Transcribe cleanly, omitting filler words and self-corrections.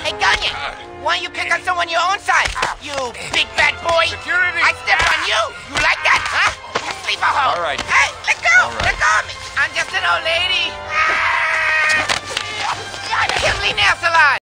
Hey, Gunyan, why don't you pick on someone your own size? You big bad boy. Security. I step on you. You like that, huh? You sleep a hoe. All right. Hey, let go. All right. Let go of me. I'm just an old lady.